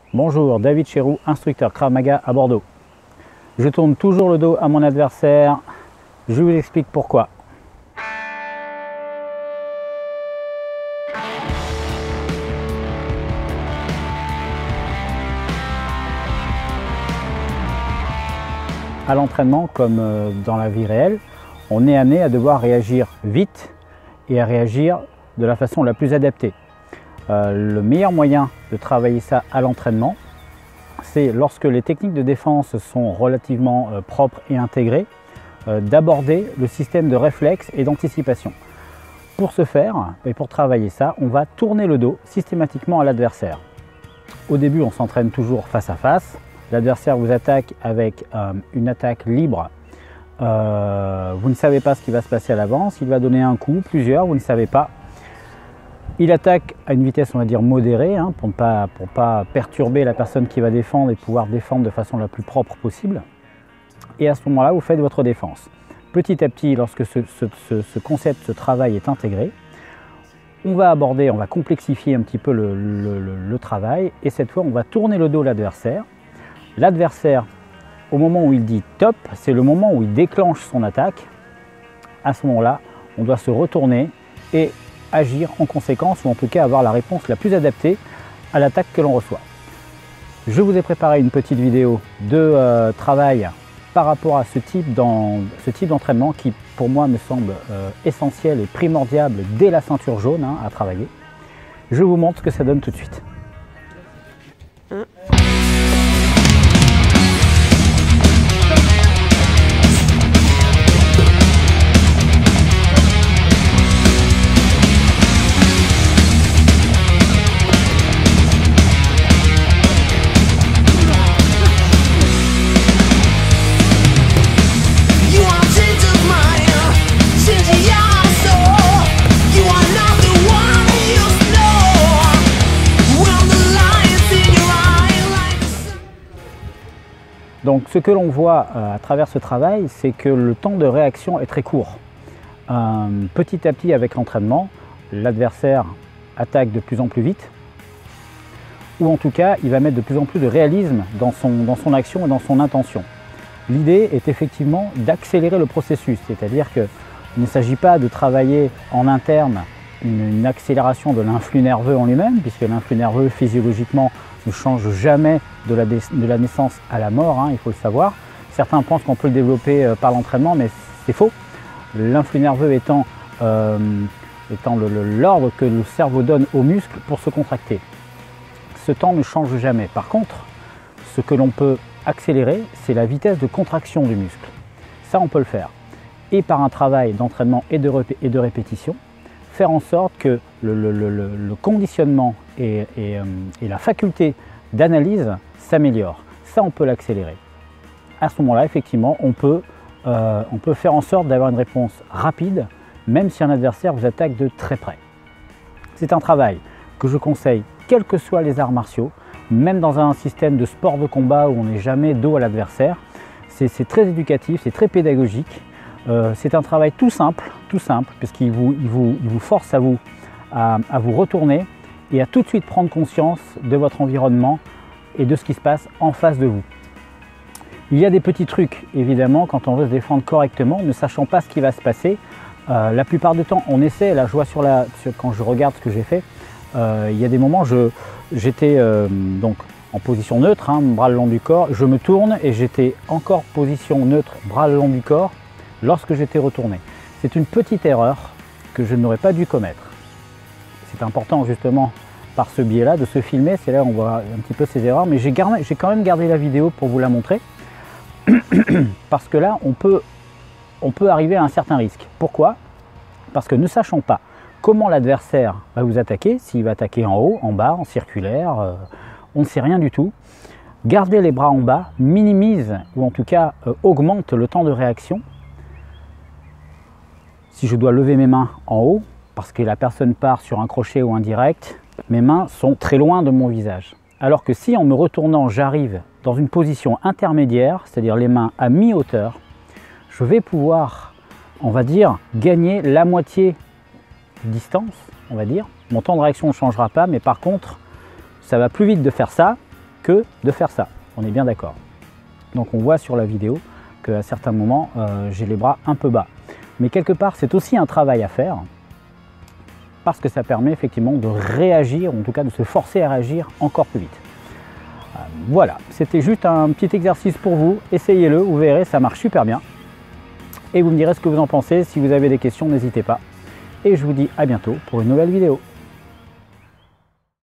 Bonjour, David Chéroux, instructeur Krav Maga à Bordeaux. Je tourne toujours le dos à mon adversaire, je vous explique pourquoi. À l'entraînement, comme dans la vie réelle, on est amené à devoir réagir vite et à réagir de la façon la plus adaptée. Le meilleur moyen de travailler ça à l'entraînement, c'est lorsque les techniques de défense sont relativement propres et intégrées, d'aborder le système de réflexe et d'anticipation. Pour ce faire, et pour travailler ça, on va tourner le dos systématiquement à l'adversaire. Au début, on s'entraîne toujours face à face. L'adversaire vous attaque avec une attaque libre. Vous ne savez pas ce qui va se passer à l'avance. Il va donner un coup, plusieurs, vous ne savez pas. Il attaque à une vitesse, on va dire, modérée, hein, pour ne pas perturber la personne qui va défendre et pouvoir défendre de façon la plus propre possible. Et à ce moment-là, vous faites votre défense. Petit à petit, lorsque ce concept, ce travail est intégré, on va aborder, on va complexifier un petit peu le travail. Et cette fois, on va tourner le dos à l'adversaire. L'adversaire, au moment où il dit top, c'est le moment où il déclenche son attaque. À ce moment-là, on doit se retourner et agir en conséquence, ou en tout cas avoir la réponse la plus adaptée à l'attaque que l'on reçoit. Je vous ai préparé une petite vidéo de travail par rapport à ce type d'entraînement qui pour moi me semble essentiel et primordial dès la ceinture jaune à travailler. Je vous montre ce que ça donne tout de suite. Donc ce que l'on voit à travers ce travail, c'est que le temps de réaction est très court. Petit à petit avec l'entraînement, l'adversaire attaque de plus en plus vite, ou en tout cas il va mettre de plus en plus de réalisme dans son action et dans son intention. L'idée est effectivement d'accélérer le processus, c'est-à-dire qu'il ne s'agit pas de travailler en interne une accélération de l'influx nerveux en lui-même, puisque l'influx nerveux physiologiquement ne change jamais de la naissance à la mort, hein, il faut le savoir. Certains pensent qu'on peut le développer par l'entraînement, mais c'est faux. L'influx nerveux étant l'ordre que le cerveau donne aux muscles pour se contracter. Ce temps ne change jamais. Par contre, ce que l'on peut accélérer, c'est la vitesse de contraction du muscle. Ça, on peut le faire. Et par un travail d'entraînement et de répétition, faire en sorte que le conditionnement et la faculté d'analyse s'améliore. Ça, on peut l'accélérer. À ce moment-là, effectivement, on peut faire en sorte d'avoir une réponse rapide, même si un adversaire vous attaque de très près. C'est un travail que je conseille, quels que soient les arts martiaux, même dans un système de sport de combat où on n'est jamais dos à l'adversaire. C'est très éducatif, c'est très pédagogique. C'est un travail tout simple, puisqu'il vous force à vous retourner et à tout de suite prendre conscience de votre environnement et de ce qui se passe en face de vous. Il y a des petits trucs, évidemment, quand on veut se défendre correctement, ne sachant pas ce qui va se passer. La plupart du temps, on essaie, là je vois quand je regarde ce que j'ai fait, il y a des moments, j'étais donc en position neutre, hein, bras le long du corps, je me tourne et j'étais encore position neutre, bras le long du corps, lorsque j'étais retourné. C'est une petite erreur que je n'aurais pas dû commettre. C'est important justement par ce biais-là de se filmer, c'est là où on voit un petit peu ces erreurs, mais j'ai quand même gardé la vidéo pour vous la montrer, parce que là on peut arriver à un certain risque. Pourquoi? Parce que ne sachant pas comment l'adversaire va vous attaquer, s'il va attaquer en haut, en bas, en circulaire, on ne sait rien du tout. Garder les bras en bas minimise, ou en tout cas augmente le temps de réaction. Si je dois lever mes mains en haut, parce que la personne part sur un crochet ou un direct, mes mains sont très loin de mon visage. Alors que si en me retournant, j'arrive dans une position intermédiaire, c'est-à-dire les mains à mi-hauteur, je vais pouvoir, on va dire, gagner la moitié de distance, on va dire. Mon temps de réaction ne changera pas, mais par contre, ça va plus vite de faire ça que de faire ça. On est bien d'accord. Donc on voit sur la vidéo qu'à certains moments, j'ai les bras un peu bas. Mais quelque part, c'est aussi un travail à faire parce que ça permet effectivement de réagir, ou en tout cas de se forcer à réagir encore plus vite. Voilà, c'était juste un petit exercice pour vous. Essayez-le, vous verrez, ça marche super bien. Et vous me direz ce que vous en pensez. Si vous avez des questions, n'hésitez pas. Et je vous dis à bientôt pour une nouvelle vidéo.